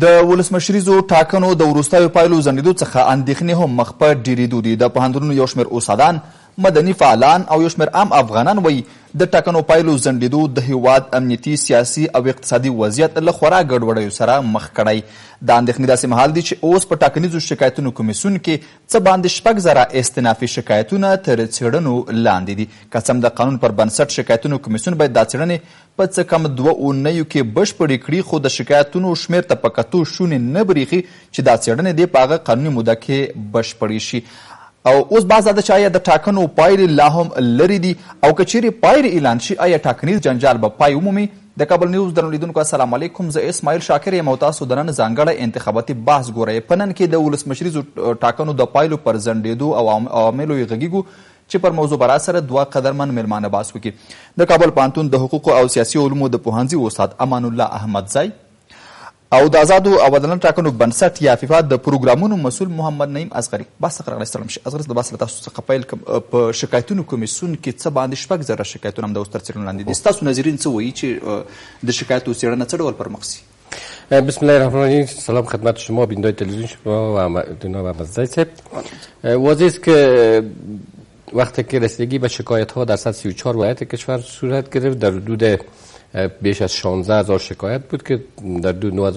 د ولسمشریزو ټاکنو د وروستیو پایلو ځنډېدو څخه اندېښنې هم مخ په ډېرېدو دي. د پوهنتونونو یو شمېر استادان، مدني فعالان او یو شمېر عام افغانان وایي د ټاکنو پایلو ځنډېدو د هیواد امنیتي، سیاسي او اقتصادي وضعیت له خورا ګډوډیو سره مخ کړی. دا اندېښنې داسې مهال دي چې اوس په ټاکنیزو شکایتونو کمیسیون کې څه باندې 6,000 استنافي شکایتونه تر څېړنو لاندې دي. که څه هم د قانون پر بنسټ شکایتونو کمیسیون باید دا څېړنې په څه کم 2 اونیو کې بشپړې کړي، خو د شکایتونو شمېر ته په کتو شونې نه برېښي چې دا څېړنې دې په هغه قانوني موده کې بشپړې شي. او اوس بحث دا ده چې آیا د ټاکنو پایلې لا هم لرې دي او که چیرې پایلې اعلان شي آیا ټاکنیز جنجال به پای ومومي؟ د کابل نیوز درنو لیدونکو السلام علیکم، زه اسماعیل شاکر یم او تاسو د نن ځانګړی انتخاباتي بحث ګورئ. په نن کې د ولسمشریزو ټاکنو د پایلو پر ځنډېدو او عواملو یې غږیږو چې پر موضوع برا سره 2 قدرمن میلمانه بحث وکړي. د کابل پوهنتون د حقوقو او سیاسي علومو د پوهنځي استاد امان الله احمدزی او د آزادو او عدالتي ټاکنو بنسټ یا فیفا د پروګرامونو مسؤل محمد نعیم اصغري. بحث څخه راغلی ستړی مشئ. اصغري، د بحث له تاسو څخه پیل کوم. په شکایتونو کمیسیون کې څه باندې 6,000 شکایتونه هم د اوس تر څېړنو لاندې دي. ستاسو ناظرین څه وایي چې د شکایتو څېړنه څه ډول پر مخ ځي؟ بسم الله الرحمن الرحیم. سلام خدمت شما بینندگان تلویزیون شما و جناب احمدزی صاحب. واضح است که وقتی که رسیدگی به شکایت ها در سطح 34 ولایت کشور صورت گرفت، در حدود بیش از 16,000 شکایت بود که در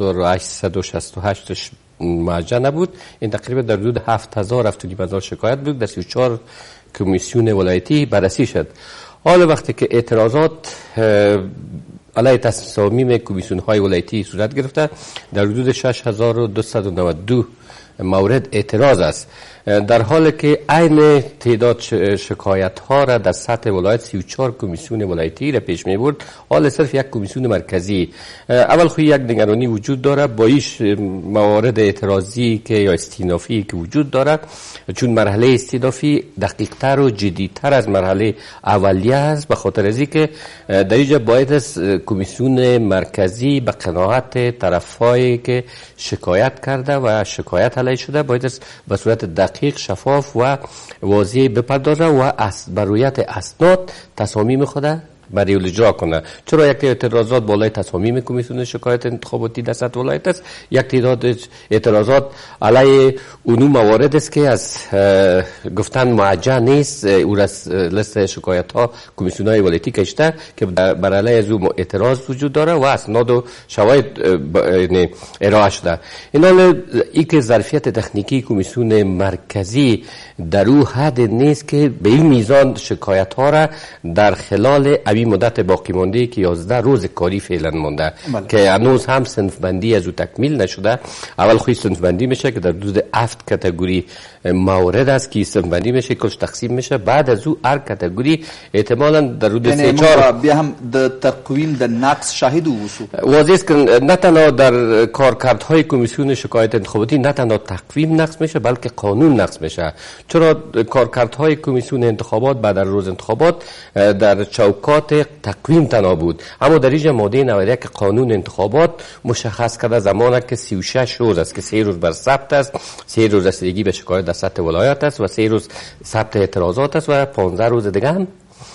9,868 معجزه نبود. این تقریبا در حدود 7,000 شکایت بود، در 34 کمیسیون ولایتی بررسی شد. حالا وقتی که اعتراضات علیه تصامیم کمیسیون های ولایتی صورت گرفته، در حدود 6,292 مورد اعتراض است، در حالی که عین تعداد شکایت ها را در سطح ولایت 34 کمیسیون ولایتی را پیش می برد، حال صرف یک کمیسیون مرکزی. اول خو یک نگرانی وجود داره با ایش موارد اعتراضی که یا استینافی که وجود داره، چون مرحله استینافی دقیق تر و جدی تر از مرحله اولیه است، به خاطر از اینکه در اینجا باید از کمیسیون مرکزی به قناعت طرفایی که شکایت کرده و شکایت علیه شده باید به صورت دقیق، شفاف و واضح بپردازه و بر رویت اسناد تصامیم خود برای اجرا کنه. چرا یک اعتراضات بالای تصامیم کمیسیون شکایت انتخاباتی در سطح ولایت است، یک تعداد اعتراضات علیه اونو موارد است که از گفتن معجه نیست، او لست شکایت ها کمیسیون های ولایتی کشته که بر علیه از او اعتراض وجود داره و اسناد و شواهد ارائه شده. این حال ای که ظرفیت تکنیکی کمیسیون مرکزی در او حد نیست که به این میزان شکایت ها را در خلال اوی مدت باقی مانده که 11 روز کاری فعلا مانده که هنوز هم صنف بندی از او تکمیل نشده. اول خوی صنف بندی میشه که در حدود 7 کاتگوری مورد است که صنف بندی میشه، کلش تقسیم میشه، بعد از او هر کاتگوری احتمالاً در حدود 3-4 بیا هم د تقویم د نقص شاهد وشو. واضح است که نه تنها در کارکردهای کمیسیون شکایت انتخاباتی نه تنها تقویم نقص میشه بلکه قانون نقص میشه. چرا کارکردهای کمیسیون انتخابات بعد از روز انتخابات در چوکات تقویم تنها بود، اما در اینجا ماده 91 که قانون انتخابات مشخص کرده زمانی که 36 روز است که 3 روز بر ثبت است، 3 روز رسیدگی به شکایت در سطح ولایت است و 3 روز ثبت اعتراضات است و 15 روز دیگه هم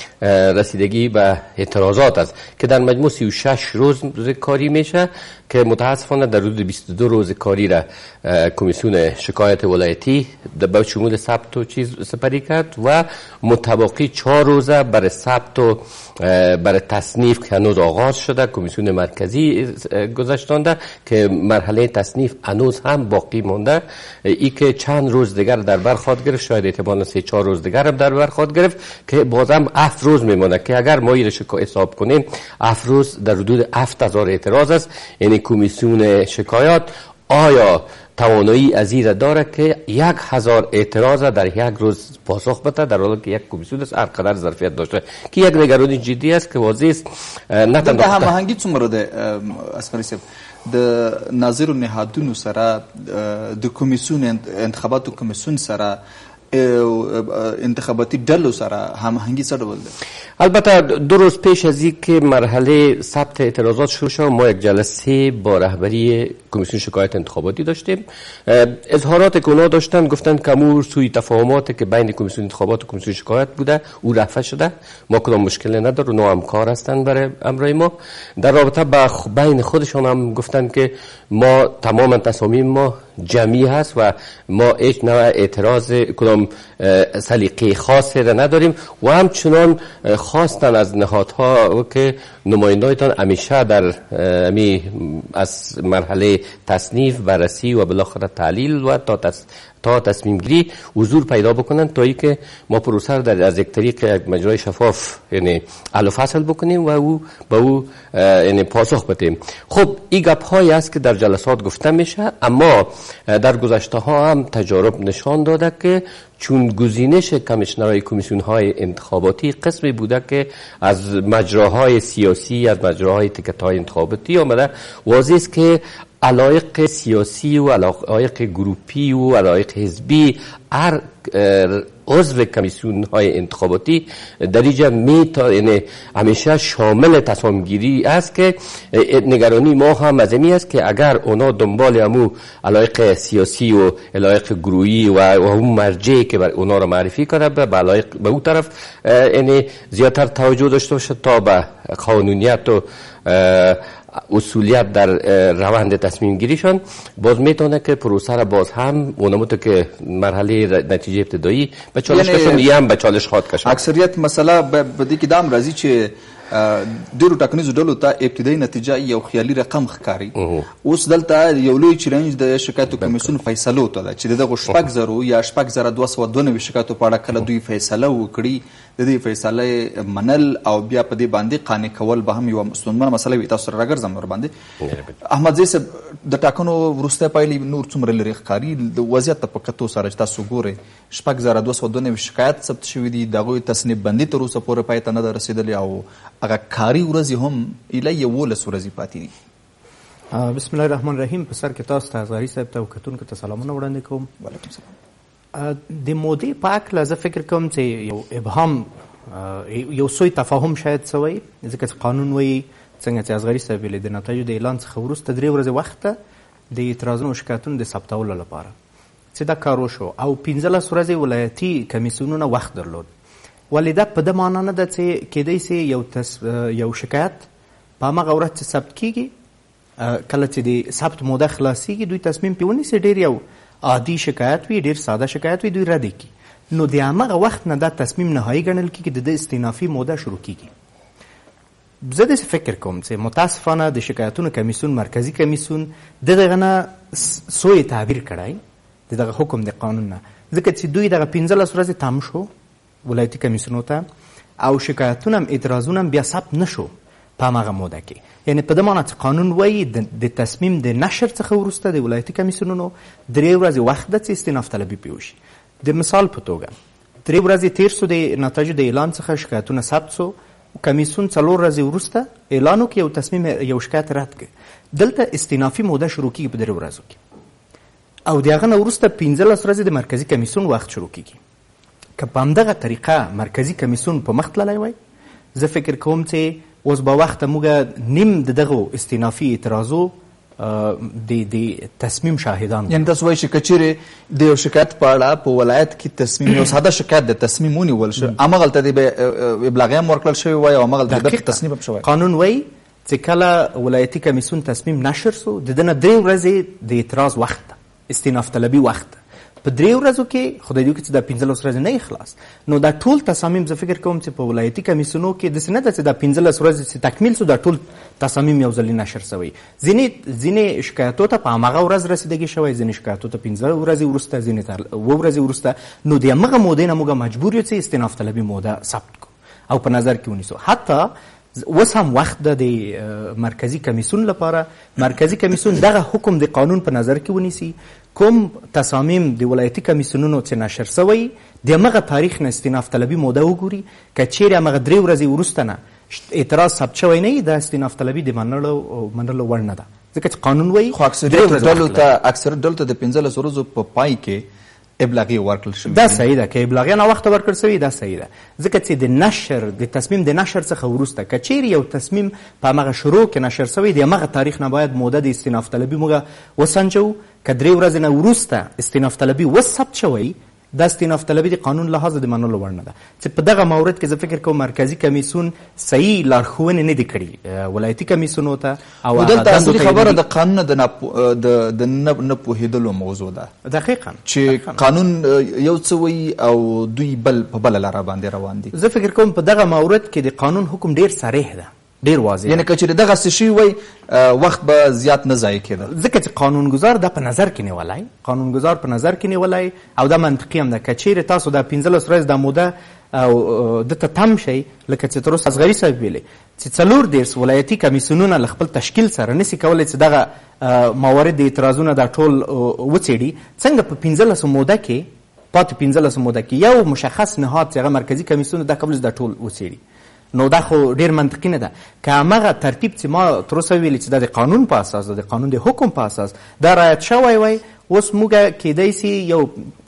رسیدگی به اعتراضات است که در مجموع 36 روز کاری میشه که متاسفانه در حدود 22 روز کاری را کمیسیون شکایت ولایتی به شمول ثبت و چیز سپری کرد و متبقی 4 روزه برای ثبت و برای تصنیف که هنوز آغاز شده کمیسیون مرکزی گذاشتانده که مرحله تصنیف هنوز هم باقی مونده. ای که چند روز دیگر در بر خواهد گرفت، شاید احتمالاً 3-4 روز دیگر هم در بر خواهد گرفت که بازم 7 روز میمونه که اگر ما ایرش حساب کنیم 7 روز در حدود 7,000 اعتراض است. یعنی کمیسیون شکایات آیا توانایی از این داره که 1,000 اعتراض در یک روز پاسخ بده، در حالی که یک کمیسیون است هر قدر ظرفیت داشته که یک نگرانی جدی است که واضح است. نه تنها د هماهنګي څومره ده اسمري صاحب د ناظرو نهادونو سره د کمیسیون انتخاباتو کمیسیون سره انتخاباتي ډلو سره هماهنګي څه ډول ده؟ البته 2 روز پیش از این که مرحله ثبت اعتراضات شروع شد ما یک جلسه با رهبری کمیسیون شکایت انتخاباتی داشتیم. اظهارات که اونا داشتن گفتن که امور سوء تفاهمات که بین کمیسیون انتخابات و کمیسیون شکایت بوده او رفع شده، ما کدام مشکلی نداره، اونا همکار هستن برای امرای ما. در رابطه با بین خودشان هم گفتن که ما تمام تصامیم ما جمعی هست و ما هیچ نوع اعتراض کدام سلیقه خاصی را نداریم و همچنان خواستن از نهادها که نمایندهایتان همیشه در از مرحله تصنیف، بررسی و بالاخره تحلیل و تا تصمیم گیری حضور پیدا بکنن تا ای که ما پروسه را از یک طریق یک مجرای شفاف یعنی حل و فصل بکنیم و او به او یعنی پاسخ بدیم. خب این گپ هایی است که در جلسات گفته میشه، اما در گذشته ها هم تجارب نشان داده که چون گزینش کمیشنرهای کمیسیون های انتخاباتی قسمی بوده که از مجراهای سیاسی، از مجراهای تیکت های انتخاباتی آمده، واضح است که علایق سیاسی و علایق گروپی و علایق حزبی هر عضو کمیسیون های انتخاباتی در اینجا یعنی همیشه شامل تصمیم گیری است که نگرانی ما هم از این است که اگر اونا دنبال همو علایق سیاسی و علایق گروهی و اون مرجعی که بر اونا را معرفی کنه به اون طرف یعنی زیادتر توجه داشته باشه تا به قانونیت و اصولیت در روند تصمیم گیریشان، باز میتونه که پروسه را باز هم اونموتو که مرحله نتیجه ابتدایی به چالش کشون یا هم به چالش خواد کشون. اکثریت مسئله به دې کې دام راځي چې ډیرو ټاکنیزو ډلو ته ابتدایي نتیجه یو خیالي رقم ښکاري. اوس دلته یو لوی چیلنج د شکایتو کمیسیون فیصلو ته ده چې دغه 6,000 یا 6,292 شکایتو په اړه کله دوی فیصله وکړي، د دې فیصله منل او بیا په دې باندې قانع کول به هم یو ستونزمنه مسله وي. تاسو سره راګرځم ور باندې احمد زی د ټاکنو وروسته پایلې نور څومره لري ښکاري د وضعیت په کتو سره چې تاسو ګورئ 6,292 شکایت ثبت شوي دي، د هغوی تصنیف بندي تر اوسه پورې پای ته نه ده رسېدلې او هغه کاري ورځې هم ایله 11 ورځې پاتې دي. بسم الله الرحمن الرحیم. په سر کې تاسو ته ازغري صاحب ته او کتونکو ته سلامونه وړاندې کوم. وعلیکم سلام. د مودې په هکله زه فکر کوم چې یو ابهام یو سوء تفاهم شاید سوی، ځکه چې قانون وایي څنګه چې ازغري صاحب ویلي د نتایجو د اعلان څخه وروسته 3 ورځې وخت د اعتراضونو او شکایتونو د ثبتولو لپاره چې دا کار وشو او 15 ورځې ولایتي کمیسیونونه وخت درلود. ولې دا په ده معنا نه ده چې کیدای سي یو شکایت په همغه ورځ چې ثبت کیږي کله چې د ثبت موده خلاصیږي دوی تصمیم پې ونیسي ډېر یو عادي شکایت وي، ډېر ساده شکایت وي، دوی رد کړي، نو د همغه وخت نه دا تصمیم نهایي ګڼل کېږي، د ده استینافي موده شروع کېږي. زه داسې فکر کوم چې متاسفانه د شکایتونو کمیسیون مرکزي کمیسیون دغه نه سوی تعبیر کړی د دغه حکم د قانون نه، ځکه چې دوی دغه 15 ورځې تم شو ولایتي کمیسیونو ته او شکایتونه هم اعتراضونه هم بیا ثبت نشو په همغه موده کې. یعنې په ده معنا چې قانون وایي د تصمیم د نشر څخه وروسته د ولایتي کمیسیونونو 3 ورځې وخت ده چې استیناف طلبي پې وشي. د مثال په توګه 3 ورځې تیر سو د نتایجو د اعلان څخه شکایتونه ثبت سو، کمیسیون 4 ورځې وروسته اعلان وکړي یو تصمیم یو شکایت رد کړي، دلته استینافي موده شروع کېږي په 3 ورځو کې او د هغه نه وروسته 15 ورځې د مرکزي کمیسیون وخت شروع کېږي. که په همدغه طریقه مرکزي کمیسیون په مخ تللی وای، زه فکر کوم چې اوس به وخته موږ نیم د دغو استینافي اعتراضو د تصمیم شاهدان. یعنې تاسو وایئ چې که چیرې د یو شکایت په اړه په ولایت کې تصمیم یو ساده شکایت د تصمیم ونیول شو، همغلته د ابلاغیه هم ورکړل شوی وای او همغلته د تصمیم هم شوی. قانون وایي چې کله ولایتي کمیسیون تصمیم نشر سو د ده نه 3 ورځې د اعتراض وخت ده، استیناف طلبي وخت ده. په 3 ورځو کې خدای دې وکړي چې دا 15 ورځې نه خلاص، نو دا ټول تصامیم زه فکر کوم چې په ولایتي کمیسیونو کې داسې نه ده چې دا 15 ورځې چې تکمیل سو دا ټول تصامیم یو ځلې نشر سوی. ځینې شکایتو ته په همغه ورځ رسیدګي شوی، ځینې شکایتو ته 15 ورځې وروسته، ځینې ته 2 ورځې وروسته، نو د همغه مودې نه موږ مجبور یو چې استیناف طلبي موده ثبت کړو او په نظر کې ونیسو. حتی اوس هم وخت ده د مرکزي کمیسیون لپاره مرکزي کمیسیون دغه حکم د قانون په نظر کې ونیسي، کوم تصامیم د ولایتي کمیسیونونو چې نشر سوی د همغه تاریخ نه استیناف طلبي موده وګوري، که چیرې همغه 3 ورځې وروسته نه اعتراض ثبت شوی نه وي، دا استیناف طلبي د منلو وړ نه ده، ځکه چې قانون وایي. خو اکثریت ډلو ته د 15 ورځو په پای کې ابلاغي ورکړل شوی دا صحیح ده که ابلاغیه ناوخته ورکړل شوي دا صحیح ده ځکه چې د تصمیم د نشر څخه وروسته که چیرې یو تصمیم په همغه شروع کې نشر شوی د همغه تاریخ نه باید موده د استیناف طلبي موږ وسنجو که 3 ورځې نه وروسته استیناف طلبي وثبت شوی دا استیناف طلبي د قانون لحاظ د منلو وړ نه ده چې په دغه مورد کې زه فکر کوم مرکزي کمیسیون صحیح لارښوونې نه دي کړي ولایتي کمیسیونو ته او دلته اصلي خبره د قانون د نه پوهېدلو موضوع ده دقیقا چې قانون یو څه وایي او دوی بل په بله لاره باندې روان دي. زه فکر کوم په دغه مورد کې د قانون حکم ډیر صریح ده ډیر واضح یعنی که چېرې دغسې شي وای وخت به زیات نه ضایع کېده ځکه چې قانونګزار دا په نظر کې نیولی قانونګزار په نظر کې نیولی او دا منطقي هم ده که چیرې تاسو دا 15 ورځ دا موده او دته تم شي لکه چې تر اوسه اصغري صاحب ویلې چې 4 ولایتي کمیسیونونه له خپل تشکیل سره نسي کولی چې دغه موارد د اعتراضونه دا ټول وڅېړي څنګه په 15 موده کې پاتې 15 موده کې یو مشخص نهاد چې هغه مرکزي کمیسیون دا کولی دا ټول وڅېړي نو دا خو ډیر منطقي نه ده که همغه ترتیب چې ما تر اوسه ویلي چې دا د قانون په اساس ده د قانون د حکم په اساس دا رعایت شوی وای اوس موږ کیدای سي یو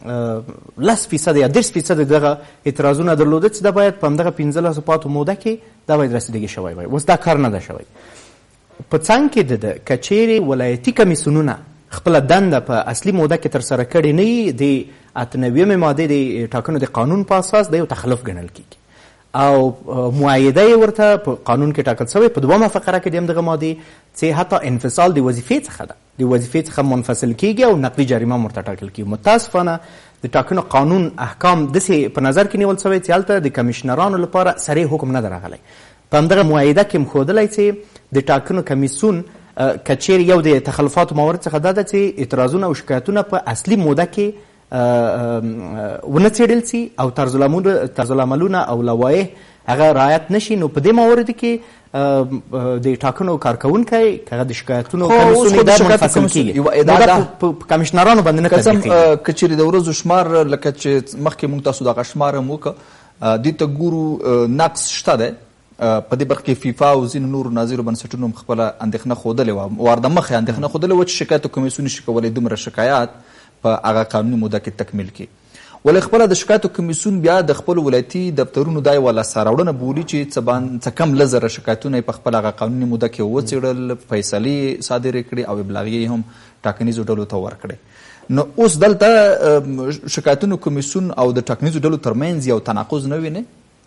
10% یا 10% دغه اعتراضونه درلوده چې دا باید په همدغه 15 پاتو موده کې دا باید رسیدګي شوی وای اوس دا کار نه ده شوی په څنګ کې ده که چیرې ولایتي کمیسیونونه خپله دنده په اصلي موده کې ترسره کړې نه وي د 98 مادې د ټاکنو د قانون په اساس د یو تخلف ګڼل کیږي او معایده یې ورته په قانون کې ټاکل شوی په 2مه فقره کې د همدغه مادې چې حتی انفصال د وظیفې څخه ده د وظیفې څخه منفصل کیږي او نقدي جریمه ورته ټاکل کیږي متاسفانه د ټاکنو قانون احکام داسې په نظر کې نیول شوی چې هلته د کمیشنرانو لپاره صریح حکم نه ده راغلی په همدغه معایده کې ښودلی چې د ټاکنو کمیسیون که چیرې یو د تخلفاتو موارد څخه دا ده چې اعتراضونه او شکایتونه په اصلي موده کې ونه څېړل سي او طرزالعملونه او لوایح هغه رعایت نشي نو په دې موارد کې د ټاکنو کارکوونکی که هغه د شکایتونو کمیسیون دا منفصل کېږي دا په کمیشنرانو باندې نه تطبیقېږي که چېرې د ورځو شمار لکه چې مخکې موږ تاسو دغه شمار هم وکړه دې ته ګورو نقص شته دی په دې برخه کې فیفا او ځینو نورو ناظرو بنسټونو هم خپله اندېښنه ښودلې وه ور د مخې اندېښنه ښودلې وه چې شکایت کمیسیون نشي کولی دومره شکایات په هغه قانوني موده کې تکمیل کړي ولې خپله د شکایتو کمیسیون بیا د خپلو ولایتي دفترونو دا یوه لاسته راوړنه بولي چې څه کم لږ زره شکایتونه یې په خپله هغه قانوني موده کې وڅېړل فیصلې صادرې کړي او ابلاغیې هم ټاکنیزو ډلو ته ورکړې نو اوس دلته شکایتونو کمیسیون او د ټاکنیزو ډلو ترمنځ یو تناقض نه وینې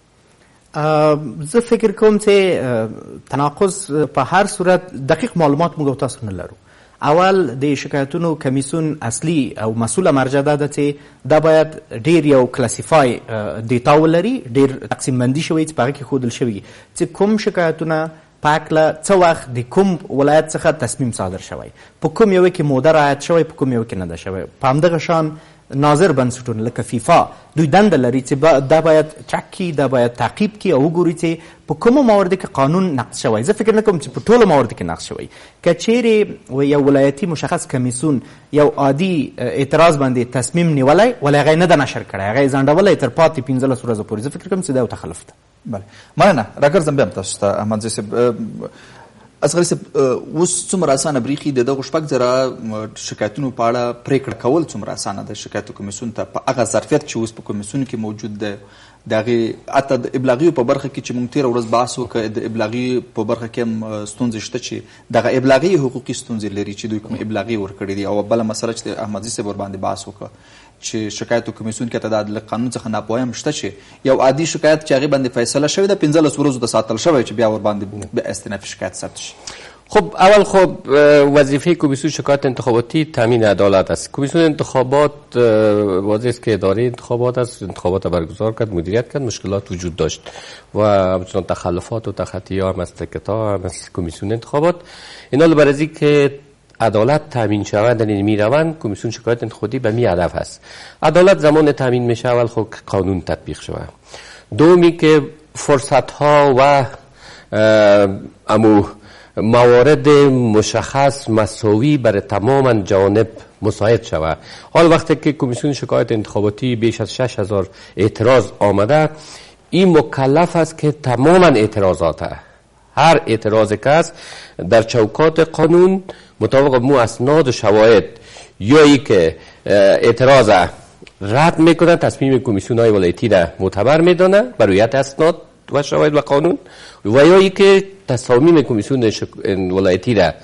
زه فکر کوم چې تناقض په هر صورت دقیق معلومات موږ تاسو نه لرو اول د شکایتونو کمیسیون اصلي او مسؤله مرجع ده چې دا باید ډیر یو کلاسیفای ډیټا ولري ډیر تقسیم بندي شوی چې په هغه کې ښودل شوي چې کوم شکایتونه په هکله څه وخت د کوم ولایت څخه تصمیم صادر شوی په کوم یوه کې موده رعایت شوی په کوم یوه کې نه ده شوی په همدغه شان ناظر بنسټونه لکه فیفا دوی دنده لري چې دا باید چک کړي دا باید تعقیب کړي او وګوري چې په کومو مواردو کې قانون نقض شوی زه فکر نه کوم چې په ټولو مواردو کې نقض شوی که چیرې یو ولایتي مشخص کمیسیون یو عادي اعتراض باندې تصمیم نیولی ولی هغه یې نه ده نشر کړی هغه یې ځنډولی تر پاتې 15 ورځو پورې زه فکر کوم چې دا یو تخلف ده بله مننه راګرځم بیا هم تاسو ته احمدزی صاحب اصغري صاحب اوس څومره اسانه بریښي د دغو 6 زره شکایتونو په اړه پریکړه کول څومره اسانه ده شکایتو کمیسیون ته په هغه ظرفیت چې اوس په کمیسیون کې موجود ده د هغې حتی د ابلاغیو په برخه کې چې موږ تېره ورځ بحث وکړه د ابلاغي په برخه کې هم ستونزې شته چې دغه ابلاغي حقوقي ستونزې لري چې دوی کوم ابلاغي ورکړي دي او بله مسله چې د احمدزي صاحب ورباندې بحث وکړه چې شکایتو کمیسیون کې ته د عدل قانون څخه ناپوهي هم شته چې یو عادي شکایت چې هغې باندې فیصله شوې ده 15 ورځو ته ساتل شوی چې بیا ورباندې استینافي شکایت ثبت شي خب اول خب وظیفه کمیسیون شکایت انتخاباتی تامین عدالت است. کمیسیون انتخابات واضح است که اداره انتخابات است، انتخابات برگزار کرد، مدیریت کرد، مشکلات وجود داشت و همچنان تخلفات و تخطی‌ها هم از تکتا هم از کمیسیون انتخابات. اینا برای از اینکه عدالت تامین شود در این میروند کمیسیون شکایت انتخاباتی به می هدف است. عدالت زمان تامین میشه اول خب قانون تطبیق شود. دومی که فرصت ها و موارد مشخص مساوی برای تمام جوانب مساعد شود. حال وقتی که کمیسیون شکایت انتخاباتی بیش از 6000 اعتراض آمده، این مکلف است که تماما اعتراضات هر اعتراض کس در چوکات قانون مطابق مو اسناد و شواهد یا ای که اعتراض رد میکنه، تصمیم کمیسیون های ولایتی را معتبر میدانه بر رویت اسناد و شواهد و قانون، و یا ای که تصامیم کمیسیون ولایتی را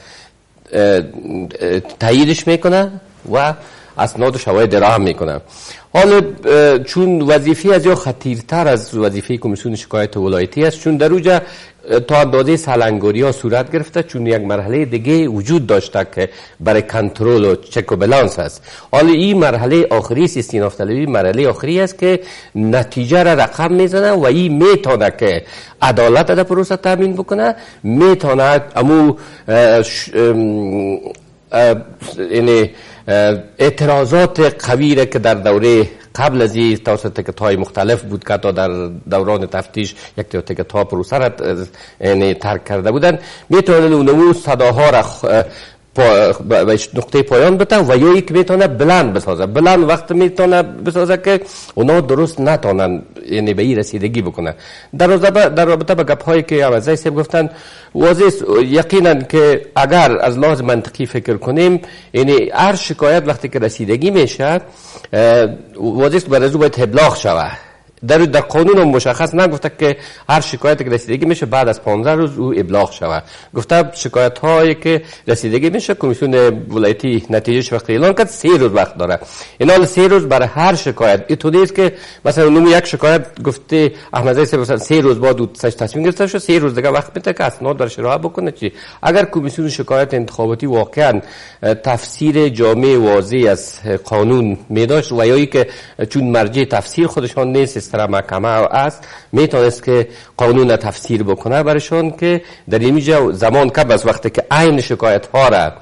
تاییدش میکنه و اسناد و شواهد ارائه میکنه. حالا چون وظیفه از یا خطیرتر از وظیفه کمیسیون شکایت ولایتی است، چون در اوجا تا اندازه سالنگاری ها صورت گرفته، چون یک مرحله دیگه وجود داشته که برای کنترل و چک و بلانس است. حالا این مرحله آخری است، استیناف طلبی مرحله آخری است که نتیجه را رقم میزنه و این میتونه که عدالت در پروسه تامین بکنه، میتونه امو یعنی اعتراضات قوی را که در دوره قبل از این توسط تکت‌های مختلف بود که تا در دوران تفتیش یک تکت‌ها پروسه را یعنی ترک کرده بودن، میتونه اونمو صداها را به نقطه پایان بده و یا یک میتونه بلند بسازه. بلند وقت میتونه بسازه که اونا درست نتونن یعنی به این رسیدگی بکنه. در رابطه با گپ‌هایی که عوضی صاحب گفتن، واضح یقینا که اگر از لحاظ منطقی فکر کنیم، یعنی هر شکایت وقتی که رسیدگی میشه واضح بر از او باید ابلاغ شود. در قانون مشخص نگفته که هر شکایتی که رسیدگی میشه بعد از 15 روز او ابلاغ شود. گفته شکایت هایی که رسیدگی میشه کمیسیون ولایتی نتیجهش وقت اعلان کرد 3 روز وقت داره. این حال 3 روز برای هر شکایت. اینطور نیست که مثلا اونم یک شکایت گفته احمدزی صاحب مثلا 3 روز بعد او تصمیم گرفته شد 3 روز دیگه وقت میده که اسناد درش ارائه بکنه. چی اگر کمیسیون شکایت انتخاباتی واقعا تفسیر جامع واضح از قانون میداشت و یا ای که چون مرجع تفسیر خودشان نیست در محکمه است، میتونست که قانون تفسیر بکنه برشان که در اینجا زمان قبل از وقتی که عین شکایت ها را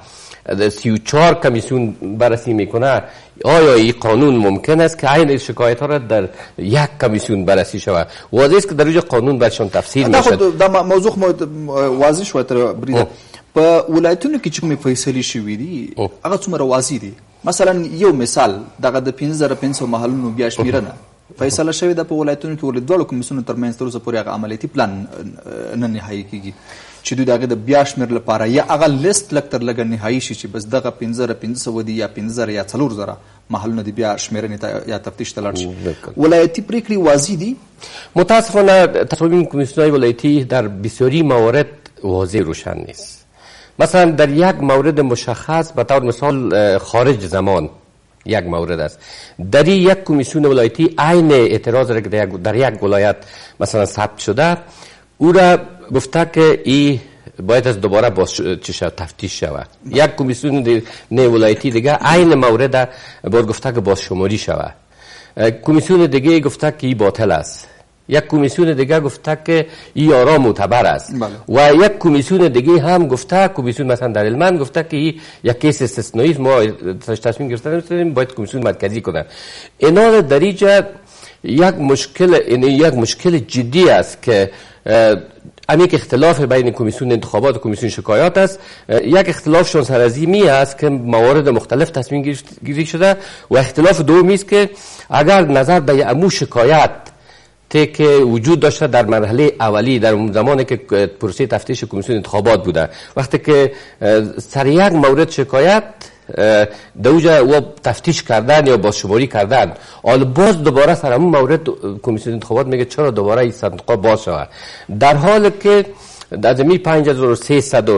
34 کمیسیون بررسی میکنه، آیا این قانون ممکن است که عین شکایت ها را در یک کمیسیون بررسی شود؟ واضح است که در اینجا قانون برشان تفسیر میشه. دا موضوع واضح شو تر بریده په ولایتونو کې چې کومې فیصلې شوې دي هغه څومره واضح دي. مثلا یو مثال دغه د 5500 محلونو بیا شمیرنه فیصله شوې ده په ولایتونو کې ولې دواړو کمیسیونو ترمنځ تر اوسه پورې هغه عملیاتي پلان نه نهایي کیږي چې دوی د هغې د بیا شمېر لپاره یا هغه لیست لږ تر لږه نهایي شي چې بس دغه 5500 دي یا 5000 یا 4000 محلونه دي بیا شمېرنې ته یا تفتیش ته لاړ شي. ولایتي پرېکړې واضح دي. متاسفانه تصمیم کمیسیون‌های ولایتی در بسیاری موارد واضح روشن نیست. مثلا در یک مورد مشخص به طور مثال خارج زمان یک مورد است، در یک کمیسیون ولایتی عین اعتراض را که در یک ولایت مثلا ثبت شده او را گفته که این باید از دوباره تفتیش شود. یک کمیسیون ولایتی دیگه عین مورد باید گفته که بازشماری شود. کمیسیون دیگه گفته که این باطل است. یک کمیسیون دیگه گفته که این آرا معتبر است. و یک کمیسیون دیگه هم گفته، کمیسیون مثلا در هلمند گفته که این یک کیس استثنایی است، ما تصمیم گرفتیم باید کمیسیون مرکزی کنه. اینا در اینجا یک مشکل جدی است که امیک اختلاف بین کمیسیون انتخابات و کمیسیون شکایات است. یک اختلافشون سر از این است که موارد مختلف تصمیم گیری شده و اختلاف دومی است که اگر نظر به امو شکایت که وجود داشته در مرحله اولی در زمانی که پروسه تفتیش کمیسیون انتخابات بوده، وقتی که سر یک مورد شکایت دوجا و تفتیش کردن یا بازشماری کردن، حالا باز دوباره سر همون مورد کمیسیون انتخابات میگه چرا دوباره این صندوق باز شود، در حالی که از می 5300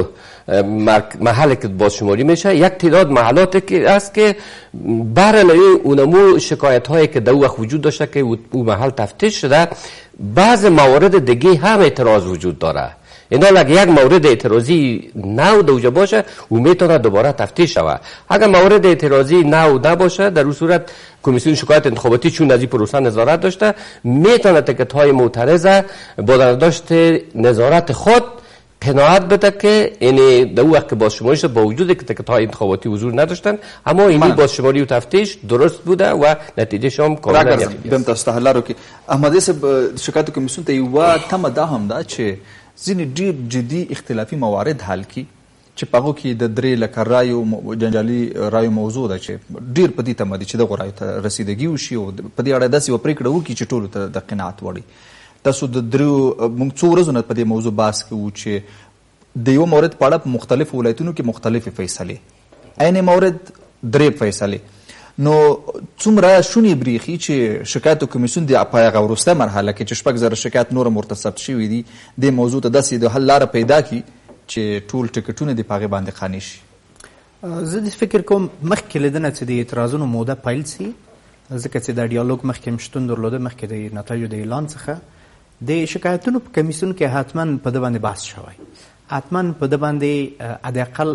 محل که بازشماری میشه یک تعداد محلاتی که است که برای اونمو شکایت هایی که در وقت وجود داشته که اون محل تفتیش شده، بعض موارد دیگه هم اعتراض وجود داره. اینا اگه یک مورد اعتراضی نو دوجا باشه او میتونه دوباره تفتیش شود. اگر مورد اعتراضی نو نباشه در اون صورت کمیسیون شکایت انتخاباتی چون از این پروسه نظارت داشته میتونه تکت های معترضه با داشت نظارت خود قناعت بده که یعنی در وقت که بازشماری شد با وجود که تکت های انتخاباتی حضور نداشتن اما اینی بازشماری و تفتیش درست بوده و نتیجه شام کاملا دم تاسو ته لارو کې احمدي صاحب شکایت کمیسیون ته یو تمه دا هم ده چې ځینې ډېر جدي اختلافي موارد حل کړي چې په هغو کې د 3 لکه رایو جنجالي رایو موضوع ده چې ډېر په دې تمه دي چې دغو رایو ته رسیدګي وشي او په دې اړه داسې یوه پرېکړه وکړي چې ټولو ته د قناعت وړي. تاسو د 3 موږ څو ورځو نه په دې موضوع بحث کوو چې د یو مورد په اړه په مختلفو ولایتونو کې مختلفې فیصلې، عین مورد 3 فیصلې. نو څومره شونې بریښي چې شکایتو کمیسیون د په هغه وروسته مرحله کې چې 6,000 شکایت نور هم ورته ثبت شوي دي دې موضوع ته داسې د حل لاره پیدا کړي چې ټول ټکټونه د په هغې باندې قانع شي. زه د فکر کوم مخکې له دې نه چې د اعتراضونو موده پیل سي، ځکه چې دا ډیالوګ مخکې هم شتون درلوده مخکې د نتایجو د اعلان څخه، د شکایتونو په کمیسیون کې حتما په ده باندې بحث شوی، حتما په ده باندې حداقل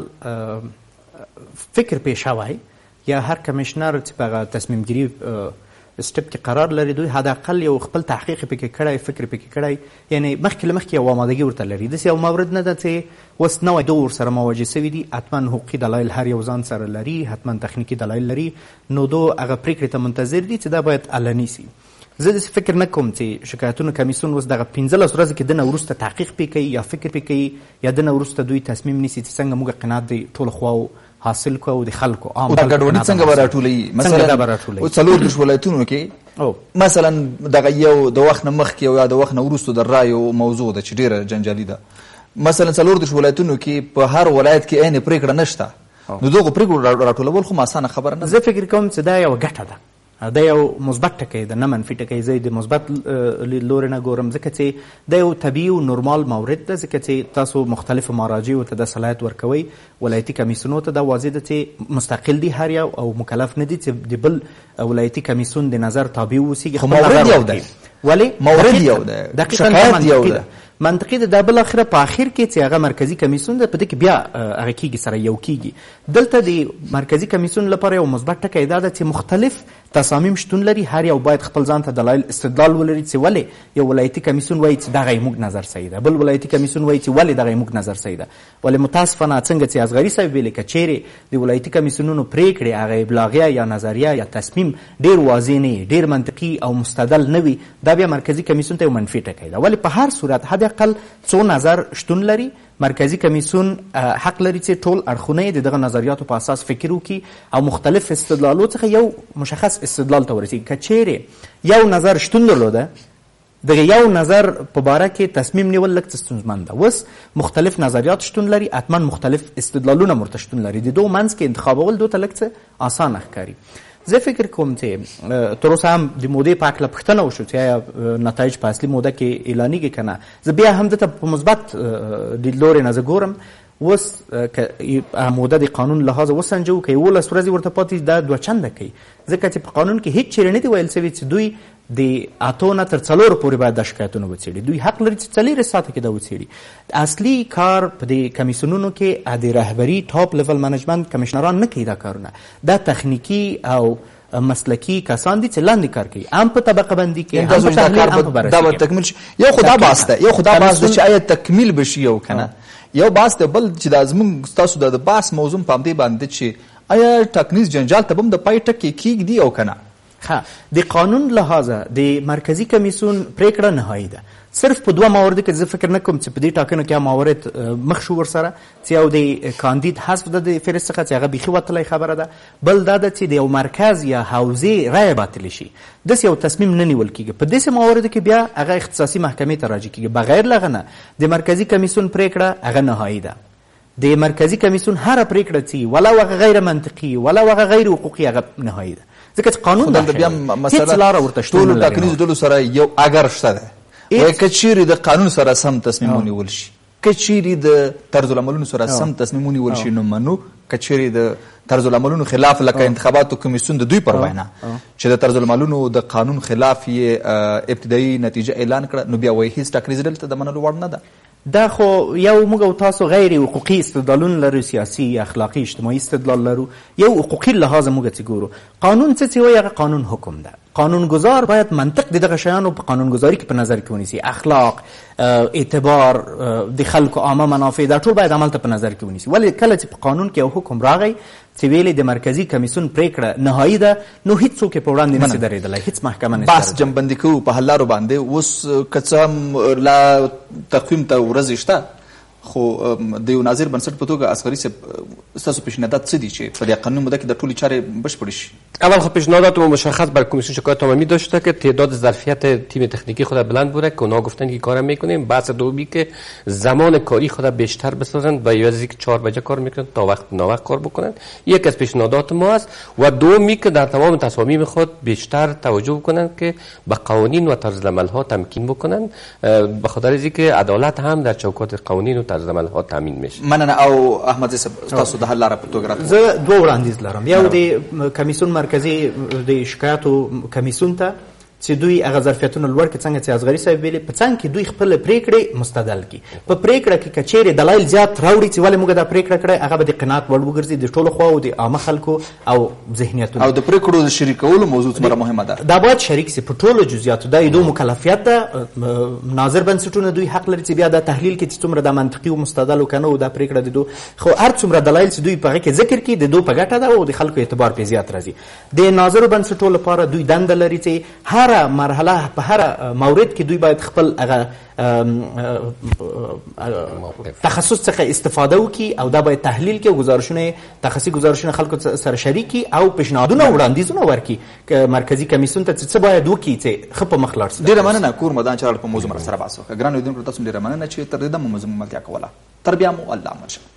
فکر پې شوی، یا هر کمیشنر چې په هغه تصمیم ګیري سټپ کې قرار لري دوی حداقل یو خپل تحقیق پکې کړی، فکر پکې کړی، یعنی مخکې له مخکې یو آمادګي ورته لري. داسې یو مورد نه ده چې اوس نوی دور سره مواجه سوي دي، حتما حقوقي دلایل هر یو ځان سره لري، حتما تخنیکي دلایل لري، نو دو هغه پریکړې ته منتظر دي چې دا باید علني سي. زه داسې فکر نه کوم چې شکایتونو کمیسیون اوس دغه 15 ورځې کې دنه وروسته تحقیق پې کوي یا فکر پې کوي یا دنه وروسته دوی تصمیم نیسي چې څنګه موږ قناعت د ټولو خواو حاصل کو او د خلکو عام ګډوډي څنګه به راټولوي. مثلا 4 ولایتونو کې مثلا دغه یو د وخت نه مخکې یا د وخت نه وروسته د رایو موضوع ده چې ډېره جنجالي ده. مثلا 4 ولایتونو کې په هر ولایت کې عین پرېکړه نشته، نو دغو پرېکړو راټولول خو اسانه خبره نه ده. زه فکر کوم چې دا یو ګټه ده، دا یو مثبت ټکی ده نه منفي ټکی. زه د مثبت لوري نه ګورم ځکه چې دا یو طبیعي او نورمال مورد ده، ځکه چې تاسو مختلفو مراجعو ته د صلاحیت ورکوئ، ولایتي کمیسیونو ته دا واضح ده چې مستقل دي هر یو او مکلف نه دي چې د بل ولایتي کمیسیون د نظر تابع واوسي. خو مورد یو ده، ولې مورد یو ده، شکایت یو ده، منطقي ده. بل اخره په اخر کې چې هغه مرکزی کمیسیون ده په دې کې بیا هغه کېږي سره یو کېږي. دلته د مرکزی کمیسیون لپاره یو مثبت ټکی دا ده چې مختلف تصامیم شتون لري، هر یو باید خپل ځان ته دلایل استدلال ولري چې ولې یو ولایتي کمیسیون وایي چې دغه موږ نظر صحیح ده، بل ولایتي کمیسیون وایي چې ولې دغه موږ نظر صحیح ده. ولې متاسفانه څنګه چې اصغري صاحب ویلي که چیرې د ولایتي کمیسیونونو پرېکړې هغه ابلاغیه یا نظریه یا تصمیم ډېر واضح نه، ډېر منطقي او مستدل نه وي، دا بیا مرکزي کمیسیون ته یو منفي ټکی ده. ولې په هر صورت حداقل څو نظر شتون لري، مرکزی کمیسیون حق لري چې ټول اړخونه د دغه نظریاتو په اساس فکر وکړي او مختلف استدلالو څخه یو مشخص استدلال ته ورسېږي. که چیرې یو نظر شتون درلوده، دغه یو نظر په باره کې تصمیم نیول لږ څه ستونزمن ده. اوس مختلف نظریات شتون لري، حتما مختلف استدلالونه ورته شتون لري، د دوه منځ کې انتخابول دوی ته لږ څه اسانه ښکاري. زه فکر کوم چې تر اوسه هم د مودې په هکله پوښتنه وشو چې آیا نتایج په اصلي موده کې اعلانېږي که نه. زه بیا هم دته په مثبت لیدلوري نه زه ګورم. اوس که موده د قانون لحاظه وسنجو که 11 ورځې ورته پاتې دا 2 چنده کوي، ځکه چې په قانون کې هیڅ چیرې نه دي ویل سوي چې دوی د 8 نه تر 4 پورې باید دا شکایتونه وڅېړي. دوی حق لري چې 4 ساعته کې دا وڅېړي. اصلي کار په دې کمیسیونونو کې د رهبري ټاپ لیول منیجمنت کمیشنران نه کوي دا کارونه، دا تخنیکي او مسلکی کسان دي چې لاندې کار کوي، هم په طبقه بندي کې هم په تحلیل هم په بررسي کې. دا به تکمیل شي. یو خدا باس ده، یو خدا باس ده چې آیا تکمیل بشي یو کنه. یو باس ده، بل چې د زموږ تاسو د باس موضوع په همدې باندې چې آیا ټاکنیز جنجال ته هم د پای ټکی کېږدي او کنه. د قانون لحاظه د مرکزی کمیسیون پریکړه نهایی ده. صرف په 2 موارد کې زه فکر نه کوم چې په دې ټاکنو کې موارد مخ شو ورسره چې یو د کاندید حذف ده د فهرست څخه چې هغه بیخي وتلی خبره ده، بل دا ده چې د یو مرکز یا حوزې رایه باطلې شي، داسې یو تصمیم نه نیول کېږي. په داسې مواردو کې بیا هغه اختصاصي محکمې ته راجع کېږي. بغیر له هغه نه د مرکزي کمیسیون پریکړه هغه نهایی ده. د مرکزي کمیسیون هره پریکړه چې ولو هغه غیر منطقي ولو هغه غیر حقوقي هغه نهایی ده، ځکه چې قانون د بیا مسله ټولو ټاکنیزو ډلو سره یو اگر شته ده. وایي که چیرې د قانون سره سم تصمیم ونیول شي، که چیرې د طرز العملونو سره سم تصمیم ونیول شي نو منو، که چیرې د طرز العملونو خلاف لکه انتخاباتو کمیسیون د دوی پر وینا چې د طرز العملونو د قانون خلاف یې ابتدایي نتیجه اعلان کړه، نو بیا وایي هیڅ ټاکنیزه ډلې ته د منلو وړ نه ده. دا خو یو موږ او تاسو غیر حقوقي استدلالونه لرو، سیاسي، اخلاقي، اجتماعي استدلال لرو. یو حقوقي لحاظ موږ چې ګورو قانون څه وایي، هغه قانون حکم ده. قانونګذار باید منطق د دغه شیانو په قانونګذاري کې په نظر کې ونیسي، اخلاق، اعتبار، د خلکو عامه منافع، دا ټول باید عمل ته په نظر کې ونیسي. ولې کله چې په قانون کې یو حکم راغی چې ویلې د مرکزي کمیسیون پریکړه نهایی ده، نو هیڅوک یې په وړاندې نشي درېدلی، هیڅ محکمه نشي. بحث جمعبندي کوو په حل لارو باندې. اوس که څه هم لا تقویم ته ورځې شته، خو د یو ناظر بنسټ په توګه اصغري صاحب ستاسو پیشنهادات څه دي چې په دې قانوني موده کې د ټولې چارې بشپړې شي؟ اول خب پیشنهادات ما مشخص بر کمیسیون شکایت عمومی داشته که تعداد ظرفیت تیم تکنیکی خود بلند بوده که اونا گفتن که کارم میکنیم. بحث دومی که زمان کاری خود بیشتر بسازن، با یه از 4 بجه کار میکنن تا وقت ناوقت کار بکنن. یک از پیشنهادات ما است. و دومی که در تمام تصامیم خود بیشتر توجه کنن که به قوانین و طرز عمل ها تمکین بکنن، به خاطر اینکه عدالت هم در چوکات قوانین و طرز عمل ها تامین میشه. مننه. او احمد صاحب تاسو د حل لاره په توګه راته زه دوه وړاندیز لرم. یو د کمیسیون مرکزي د شکایاتو کمیسیون ته چې دوی هغه ظرفیتونه لوړ کړي، څنګه چې اصغري صاحب ویلي، په څنګ کې دوی خپل پریکړې مستدل کړي. په پریکړه کې کچېرې دلایل زیات راوړي چې ولې موږ دا پریکړه کړې، هغه به د قناعت وړ وګرځي د ټولو خواو د عامه خلکو او ذهنیتونو. او د پریکړو د شریکولو موضوع څومره مهمه ده؟ دا باید شریک سي په ټولو جزئیاتو. دا یو مکلفیت ده. ناظر بنسټونه دوی حق لري چې بیا دا تحلیل کړي چې څومره د منطقي او مستدل او کنه او دا پریکړه د دو خو هر څومره دلایل چې دوی په هغه کې ذکر کړي د دو په ګټه ده او د خلکو اعتبار په زیات راځي. د ناظر بنسټونو لپاره دوی دنده لري چې هر مرحله په هر مورد کې دوی باید خپل هغه تخصص څخه استفاده وکړي او دا باید تحلیل کړي او گزارشونه تخصصي گزارشونه خلکو سره شریک کړي او پیشنهادونه وړاندیزونه ورکړي که مرکزی کمیسیون ته څه باید وکړي چې ښه په مخ لاړ شي. ډېره مننه. کور مدان چارواکو په موضوع سره بحث وکړه. ګرانو لیدونکو تاسو ډېره مننه چې تر دې دمه مو زموږ ملتیا کوله. تر بیا مو الله امان شه.